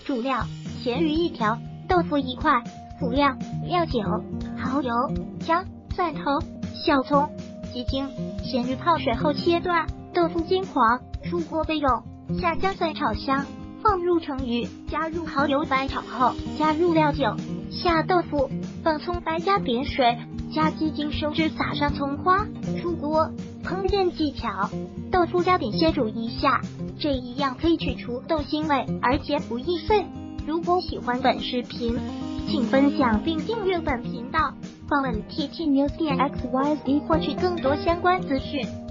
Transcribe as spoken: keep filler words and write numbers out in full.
主料：咸鱼一条，豆腐一块。辅料：料酒、蚝油、姜、蒜头、小葱、鸡精。咸鱼泡水后切断，豆腐金黄，出锅备用。下姜蒜炒香，放入成鱼，加入蚝油翻炒后，加入料酒，下豆腐，放葱白加点水，加鸡精收汁，撒上葱花，出锅。烹饪技巧：豆腐加点先煮一下，这一样可以去除豆腥味，而且不易碎。如果喜欢本视频，请分享并订阅本频道，访问 T T News 点 X Y Z 获取更多相关资讯。